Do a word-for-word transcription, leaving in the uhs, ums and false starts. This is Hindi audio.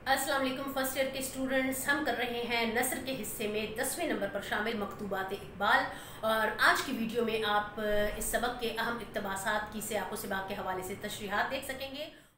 अस्सलाम वालेकुम फर्स्ट ईयर के स्टूडेंट्स, हम कर रहे हैं नस्र के हिस्से में दसवें नंबर पर शामिल मकतूबात इकबाल। और आज की वीडियो में आप इस सबक के अहम इक़्तिबासात की से आपको सिबाक के हवाले से तशरीहात देख सकेंगे।